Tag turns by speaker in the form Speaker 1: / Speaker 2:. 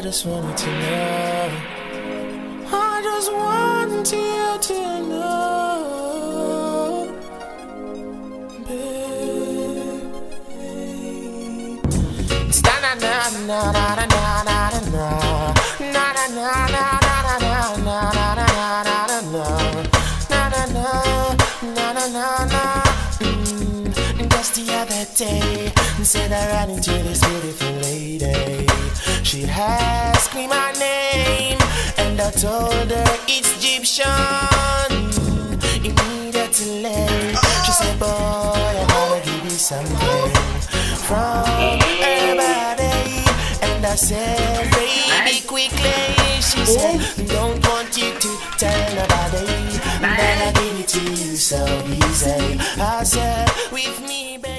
Speaker 1: just wanted to know. I just wanted you to know, babe. It's na na na na na na na na na na na na na na. Just the other day, said I ran into this beautiful lady. She asked me my name, and I told her it's Egyptian. Immediately, she said, boy, I gotta give you something from her body. And I said, baby, quickly. She said, don't want you to tell nobody, but I give it to you so easy. I said, with me, baby.